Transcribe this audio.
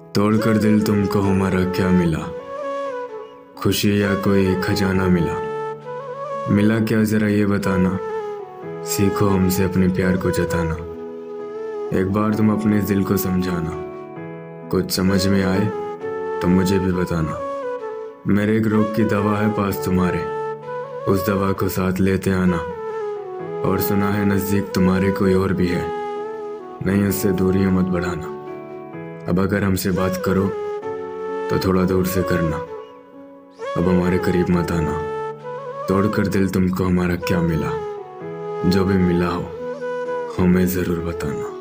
तोड़कर दिल तुमको हमारा क्या मिला, खुशी या कोई खजाना मिला। मिला क्या जरा ये बताना, सीखो हमसे अपने प्यार को जताना। एक बार तुम अपने दिल को समझाना, कुछ समझ में आए तो मुझे भी बताना। मेरे एक रोग की दवा है पास तुम्हारे, उस दवा को साथ लेते आना। और सुना है नज़दीक तुम्हारे कोई और भी है, नहीं उससे दूरियां मत बढ़ाना। अब अगर हमसे बात करो तो थोड़ा दूर से करना, अब हमारे करीब मत आना। तोड़कर दिल तुमको हमारा क्या मिला, जो भी मिला हो हमें ज़रूर बताना।